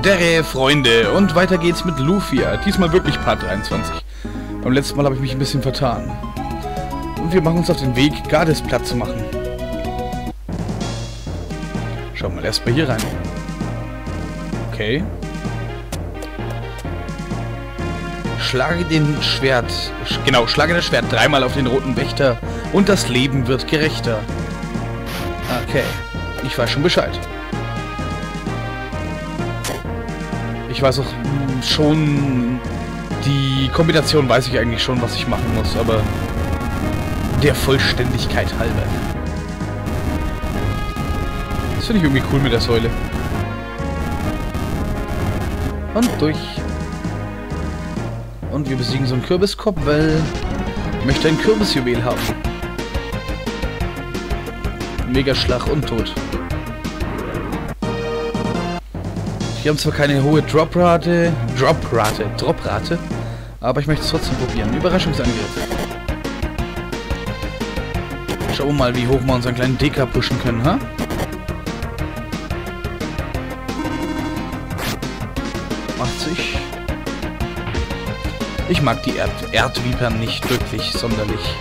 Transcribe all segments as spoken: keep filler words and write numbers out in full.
Dere, Freunde, und weiter geht's mit Lufia. Diesmal wirklich Part dreiundzwanzig. Beim letzten Mal habe ich mich ein bisschen vertan. Und wir machen uns auf den Weg, Gades platt zu machen. Schauen wir mal erstmal hier rein. Okay. Schlage den Schwert, genau, schlage das Schwert dreimal auf den roten Wächter und das Leben wird gerechter. Okay, ich weiß schon Bescheid. Ich weiß auch schon, die Kombination weiß ich eigentlich schon, was ich machen muss, aber der Vollständigkeit halber. Das finde ich irgendwie cool mit der Säule. Und durch. Und wir besiegen so einen Kürbiskopf, weil ich möchte ein Kürbisjuwel haben. Megaschlag und tot. Wir haben zwar keine hohe Droprate, Droprate, Droprate, aber ich möchte es trotzdem probieren. Überraschungsangriff. Schauen wir mal, wie hoch wir unseren kleinen D K pushen können, ha? achtzig. Ich mag die Erd Erdvipern nicht wirklich sonderlich.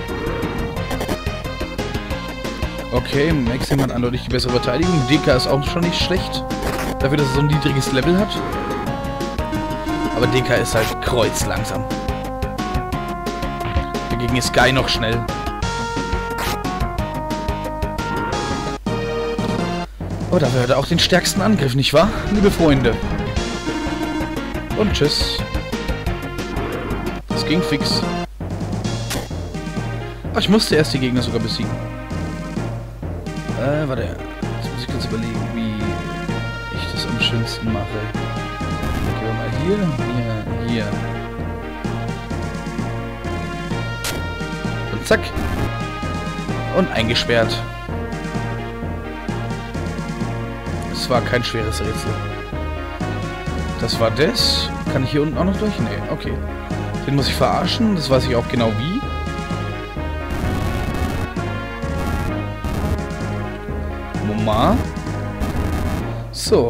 Okay, Maxim hat eindeutig die bessere Verteidigung. D K ist auch schon nicht schlecht. Dafür, dass er so ein niedriges Level hat. Aber D K ist halt kreuzlangsam. Dagegen ist Guy noch schnell. Oh, dafür hat er auch den stärksten Angriff, nicht wahr, liebe Freunde? Und tschüss. Das ging fix. Ach, ich musste erst die Gegner sogar besiegen. Äh, warte. Jetzt muss ich kurz überlegen, wie ich das am schönsten mache. Gehen wir mal hier, hier, hier. Und zack. Und eingesperrt. Es war kein schweres Rätsel. Das war das. Kann ich hier unten auch noch durch? Nee, okay. Den muss ich verarschen. Das weiß ich auch genau wie. Moment. So.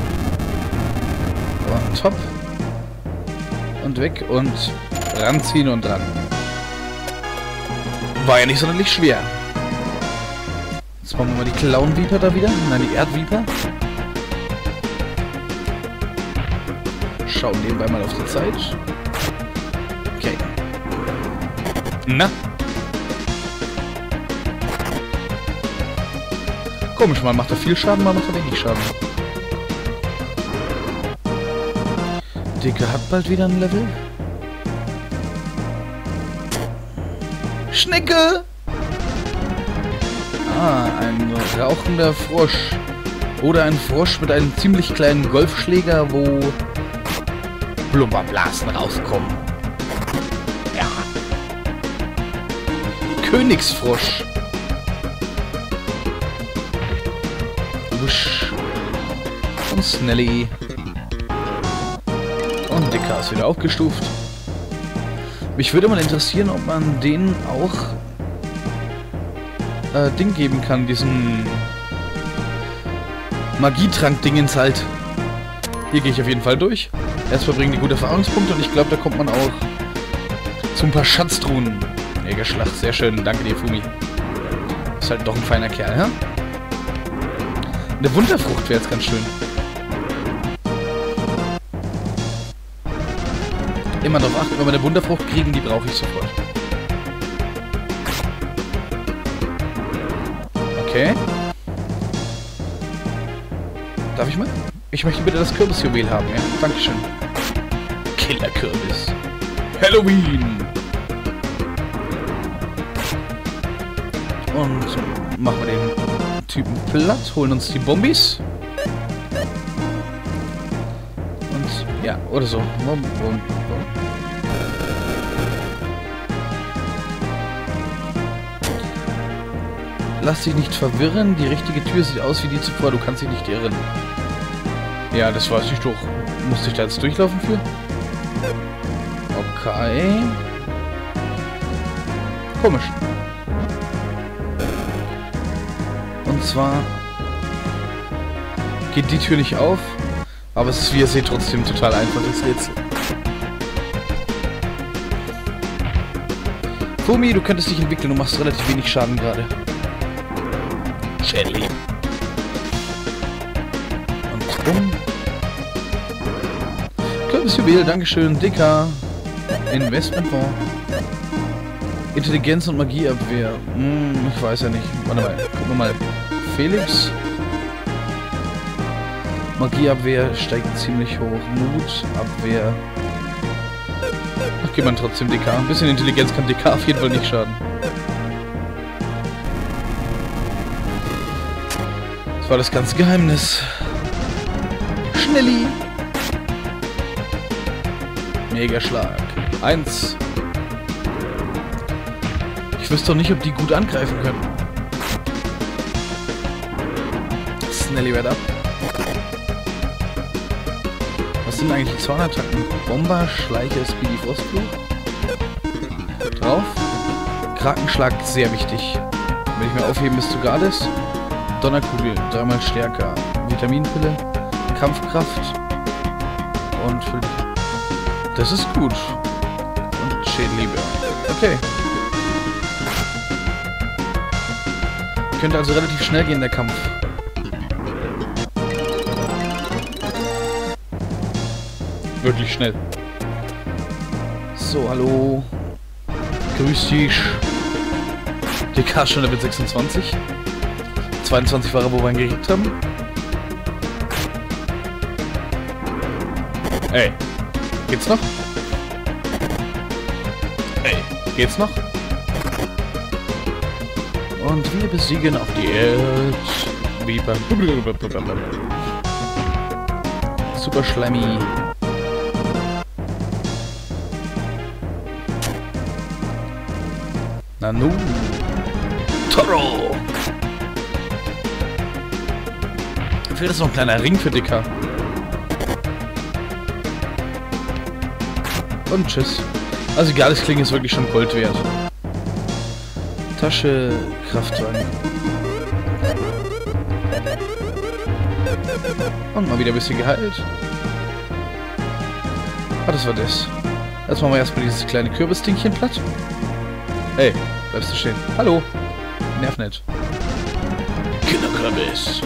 Und top. Und weg und ranziehen und dran. War ja nicht sonderlich schwer. Jetzt machen wir mal die Clown-Viper da wieder. Nein, die Erdviper. Schauen nebenbei mal auf die Zeit. Okay. Na? Komisch, mal macht er viel Schaden, mal macht er wenig Schaden. Dicke hat bald wieder ein Level. Schnecke! Ah, ein rauchender Frosch. Oder ein Frosch mit einem ziemlich kleinen Golfschläger, wo Blubberblasen rauskommen. Ja. Königsfrosch. Wusch. Und Snelly. Und Dicker ist wieder aufgestuft. Mich würde mal interessieren, ob man denen auch äh, Ding geben kann, diesen Magietrank-Dingens halt. Hier gehe ich auf jeden Fall durch. Erstmal bringen die gute Erfahrungspunkte und ich glaube, da kommt man auch zu ein paar Schatztruhen. Jägerschlag, sehr schön. Danke dir, Fumi. Ist halt doch ein feiner Kerl, ja? Eine Wunderfrucht wäre jetzt ganz schön. Immer darauf achten, wenn wir eine Wunderfrucht kriegen, die brauche ich sofort. Okay. Darf ich mal? Ich möchte bitte das Kürbisjuwel haben, ja? Dankeschön. Killerkürbis. Halloween! Und machen wir den Typen platt, holen uns die Bombis. Und, ja, oder so. Bom, bom, bom. Lass dich nicht verwirren, die richtige Tür sieht aus wie die zuvor, du kannst dich nicht irren. Ja, das weiß ich doch. Musste ich da jetzt durchlaufen für? Okay. Komisch. Und zwar geht die Tür nicht auf, Aber es ist, wie ihr seht, trotzdem total einfach, das Rätsel. Fumi, du könntest dich entwickeln, du machst relativ wenig Schaden gerade. Schädling. Und bumm. Kürbisjuwel, Dankeschön. Dicker. Investmentfonds. Intelligenz und Magieabwehr. Hm, ich weiß ja nicht. Warte mal, gucken wir mal. Felix. Magieabwehr steigt ziemlich hoch. Mut, Abwehr. Ach, geht man trotzdem D K. Ein bisschen Intelligenz kann D K auf jeden Fall nicht schaden. Das war das ganze Geheimnis. Schnelli. Megaschlag. Eins. Ich wüsste doch nicht, ob die gut angreifen können. Snelly red up. Was sind eigentlich die Zornattacken? Bomber, Schleicher, Speedy, Frostfluch. Drauf. Krakenschlag, sehr wichtig. Wenn ich mir aufheben bis zu Gades. Donnerkugel, dreimal stärker. Vitaminpille, Kampfkraft. Und für das ist gut. Und Schädliebe. Okay. Könnte also relativ schnell gehen, der Kampf. Wirklich schnell. So, hallo. Grüß dich. D K schon Level sechsundzwanzig. zweiundzwanzig war er, wo wir ihn gekriegt haben. Ey. Geht's noch? Ey. Geht's noch? Und wir besiegen auf die Erd. Wie beim Super Schlemmi. Nanu. Toro. Fehlt jetzt noch ein kleiner Ring für Dicker. Und tschüss. Also egal, das Klinge ist wirklich schon Gold wert. Tasche, Kraftwagen. Und mal wieder ein bisschen geheilt. Ah, das war das. Jetzt machen wir erstmal dieses kleine Kürbisdingchen platt. Hey, bleibst du stehen. Hallo. Nerv nicht. Kinderkürbis.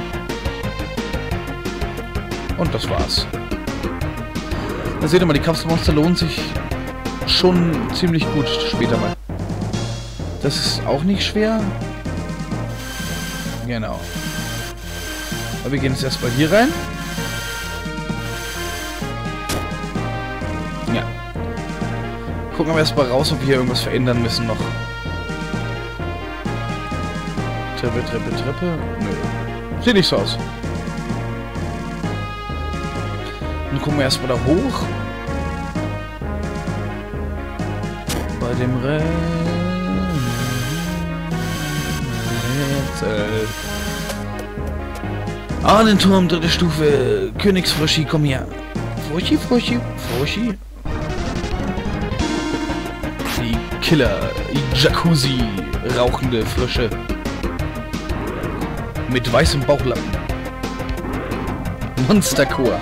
Und das war's. Da seht ihr mal, die Kampfmonster lohnen sich schon ziemlich gut später mal. Das ist auch nicht schwer. Genau. Aber wir gehen jetzt erstmal hier rein. Ja. Gucken wir erstmal raus, ob wir hier irgendwas verändern müssen noch. Treppe, Treppe, Treppe. Nö. Sieht nicht so aus. Dann gucken wir erstmal da hoch. Bei dem Rätsel. Ahnenturm, dritte Stufe. Königsfroschi, komm her. Froschi, Froschi, Froschi. Die Killer, Jacuzzi, rauchende Frische. Mit weißem Bauchlappen. Monsterchor.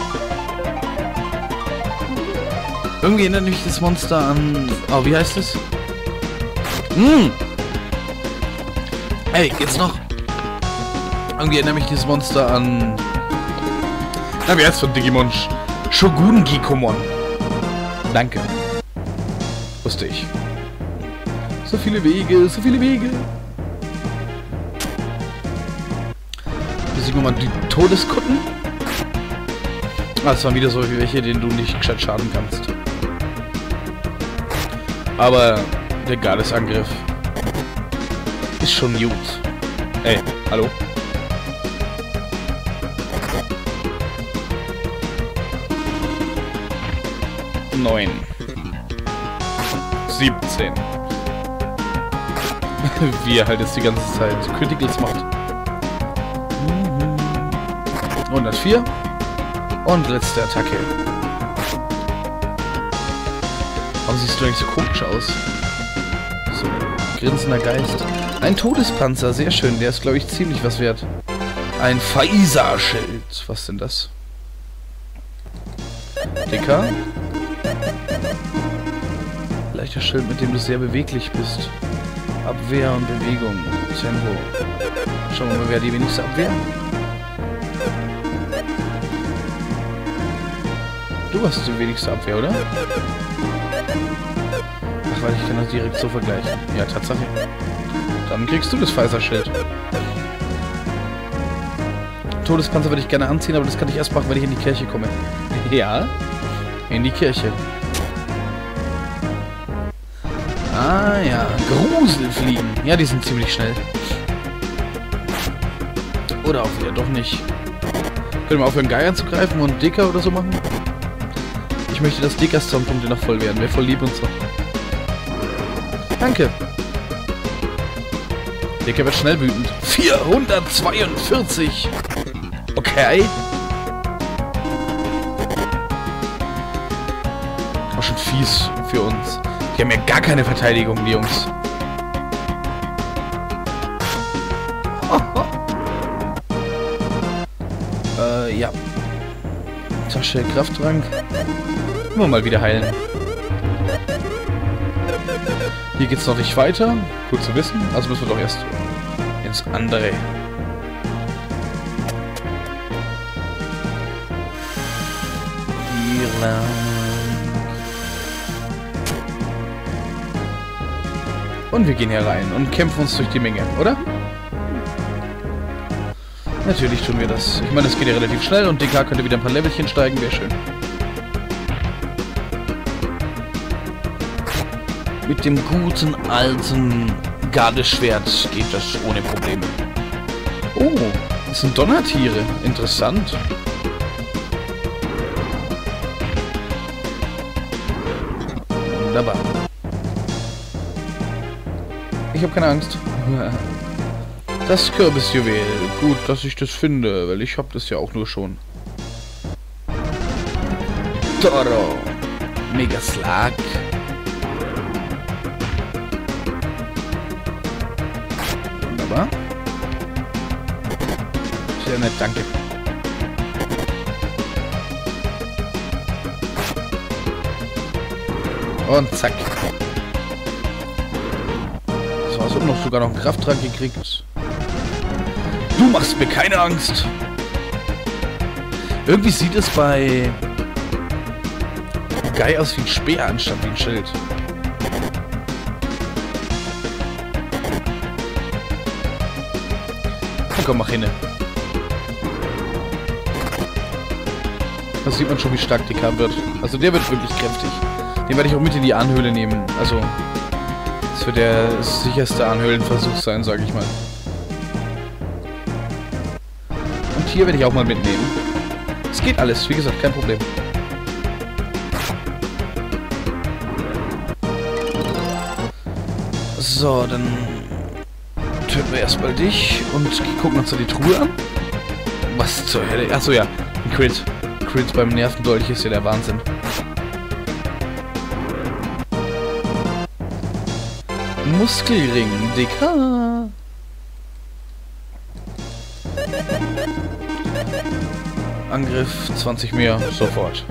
Irgendwie erinnert mich das Monster an... Oh, wie heißt es? Hm. Hey, geht's noch? Irgendwie erinnert mich dieses Monster an... Na, wie heißt es von Digimon? Shogun Gikomon. Danke. Wusste ich. So viele Wege, so viele Wege. Besiegen wir mal die Todeskutten. Ah, das waren wieder so welche, denen du nicht gescheit schaden kannst. Aber der Gales-Angriff ist schon gut. Ey, hallo? Neun. Siebzehn. Wie er halt jetzt die ganze Zeit Criticals macht. hundertvier. Und letzte Attacke. Warum siehst du eigentlich so komisch aus? So, grinsender Geist. Ein Todespanzer, sehr schön. Der ist, glaube ich, ziemlich was wert. Ein Faisa-Schild. Was denn das? Dicker. Leichter Schild, mit dem du sehr beweglich bist. Abwehr und Bewegung. Tempo. Schauen wir mal, wer die wenigste Abwehr. Du hast die wenigste Abwehr, oder? Ach, weil ich kann das direkt so vergleichen. Ja, Tatsache. Dann kriegst du das Pfizer-Schild. Todespanzer würde ich gerne anziehen, aber das kann ich erst machen, wenn ich in die Kirche komme. Ja, in die Kirche. Ah ja, Gruselfliegen. Ja, die sind ziemlich schnell. Oder auch wieder doch nicht. Können wir aufhören, Guy anzugreifen und Dicker oder so machen? Ich möchte, dass Dickers Zonpunkte noch voll werden. Wäre voll lieb und so. Danke. Dicker wird schnell wütend. vierhundertzweiundvierzig. Okay. Auch schon fies für uns. Die haben ja gar keine Verteidigung, die Jungs. Oh, oh. Äh, ja. Tasche, Krafttrank. Nur mal wieder heilen. Hier geht's noch nicht weiter. Gut zu wissen. Also müssen wir doch erst ins andere. Und wir gehen hier rein und kämpfen uns durch die Menge, oder? Natürlich tun wir das. Ich meine, es geht ja relativ schnell und D K könnte wieder ein paar Levelchen steigen, wäre schön. Mit dem guten alten Gardeschwert geht das ohne Probleme. Oh, das sind Donnertiere. Interessant. Wunderbar. Ich habe keine Angst. Das Kürbisjuwel. Gut, dass ich das finde, weil ich habe das ja auch nur schon. Toro. Megaslag. Wunderbar. Sehr nett, danke. Und zack. Das war's, und noch sogar noch einen Krafttrank gekriegt. Du machst mir keine Angst. Irgendwie sieht es bei Guy aus wie ein Speer anstatt wie ein Schild. Na komm, mach hin. Da sieht man schon, wie stark D K wird. Also der wird wirklich kräftig. Den werde ich auch mit in die Anhöhle nehmen. Also, das wird der sicherste Anhöhlenversuch sein, sage ich mal. Und hier werde ich auch mal mitnehmen. Es geht alles, wie gesagt, kein Problem. So, dann töten wir erstmal dich und gucken uns da die Truhe an. Was zur Hölle? Achso, ja, ein Crit. Crit beim Nervendolch ist ja der Wahnsinn. Muskelring, D K. Angriff zwanzig mehr, sofort.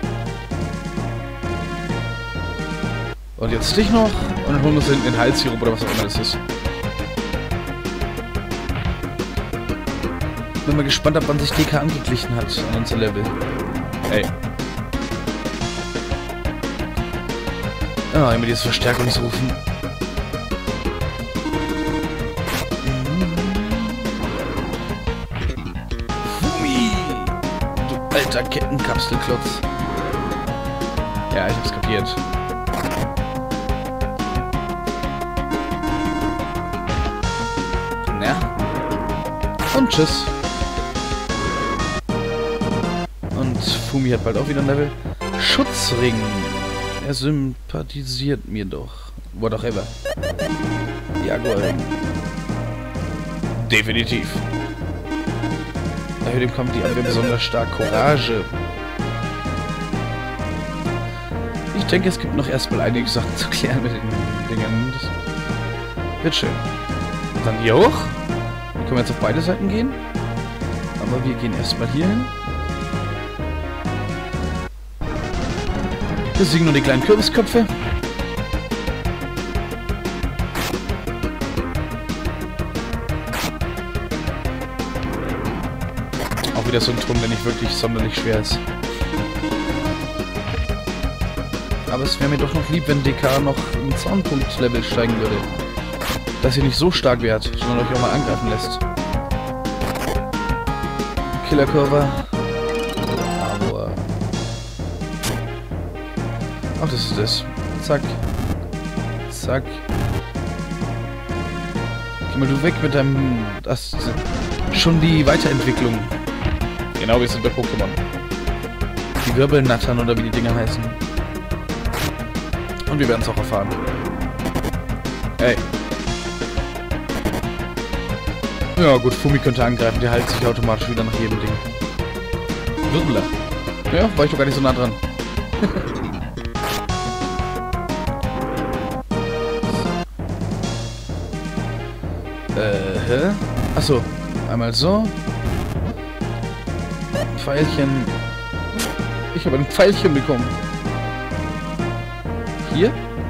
Und jetzt dich noch. Und dann holen wir uns hinten den Heilsirup oder was auch immer das ist. Bin mal gespannt, ab wann sich D K angeglichen hat an unser Level. Ey. Ah, immer dieses Verstärkungsrufen. Alter Kettenkapselklotz. Ja, ich hab's kapiert. Na. Und tschüss. Und Fumi hat bald auch wieder ein Level. Schutzring. Er sympathisiert mir doch. What auch ever. Jaguar-Ring. Definitiv. Erhöht im Kampf die Abwehr besonders stark. Courage. Ich denke, es gibt noch erstmal einige Sachen zu klären mit den Dingen. Das wird schön. Dann hier hoch. Hier können wir jetzt auf beide Seiten gehen. Aber wir gehen erstmal hier hin. Das sind nur die kleinen Kürbisköpfe. Auch wieder so ein Turm, der nicht wirklich sonderlich schwer ist. Aber es wäre mir doch noch lieb, wenn D K noch ein Zaunpunkt-Level steigen würde. Dass ihr nicht so stark werdet, sondern euch auch mal angreifen lässt. Killerkurve. Aber... Ach, das ist das. Zack. Zack. Geh mal du weg mit deinem... Das ist schon die Weiterentwicklung. Genau, wir sind bei Pokémon. Die Wirbelnattern oder wie die Dinger heißen. Und wir werden es auch erfahren. Ey. Ja gut, Fumi könnte angreifen, der heilt sich automatisch wieder nach jedem Ding. Wirbler. Ja, war ich doch gar nicht so nah dran. äh, hä? Achso, einmal so. Ein Pfeilchen. Ich habe ein Pfeilchen bekommen. Hier?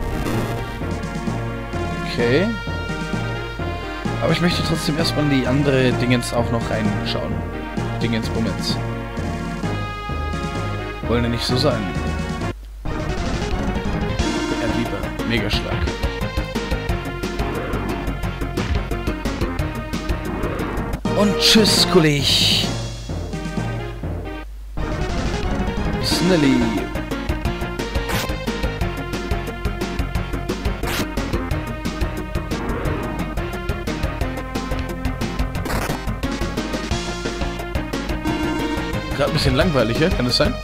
Okay. Aber ich möchte trotzdem erstmal die andere Dingens auch noch reinschauen. Dingens Bummens. Wollen ja nicht so sein. Erdbieber. Megaschlag. Und tschüss, Kollege. Snelly. Gerade ein bisschen langweilig, ja? Kann das sein?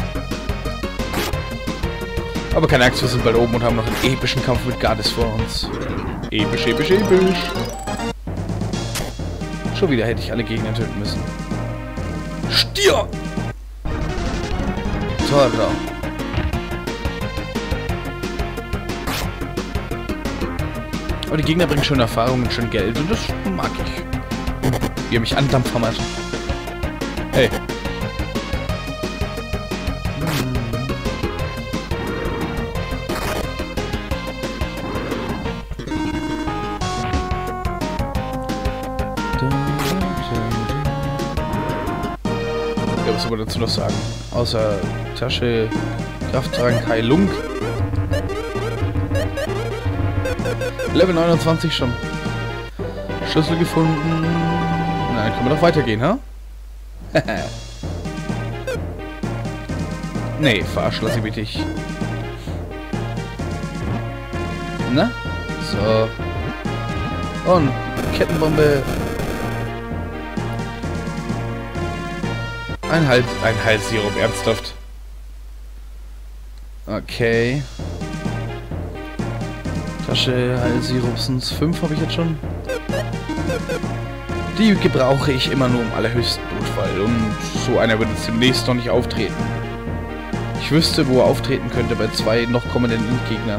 Aber keine Angst, wir sind bald oben und haben noch einen epischen Kampf mit Gardis vor uns. Episch, episch, episch. Schon wieder hätte ich alle Gegner töten müssen. Stier! Torra. Aber die Gegner bringen schon Erfahrung und schon Geld und das mag ich. Wie er mich andampfen hat. Hey. Ja, was soll man dazu noch sagen? Außer Tasche, Krafttrank, Heilung. Level neunundzwanzig schon. Schlüssel gefunden. Na, dann können wir doch weitergehen, ha? Nee, verarsch, lass ich mich nicht. Na? So. Und Kettenbombe. Ein Hals, ein Halssirup, ernsthaft. Okay. Tasche, Heilsirup, sind es fünf habe ich jetzt schon. Die gebrauche ich immer nur im allerhöchsten Notfall und so einer wird jetzt demnächst noch nicht auftreten. Ich wüsste, wo er auftreten könnte bei zwei noch kommenden Endgegnern.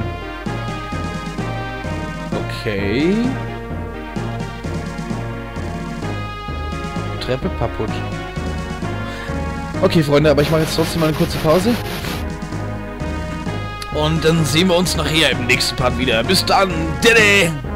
Okay. Treppe kaputt. Okay, Freunde, aber ich mache jetzt trotzdem mal eine kurze Pause. Und dann sehen wir uns nachher im nächsten Part wieder. Bis dann. Dede!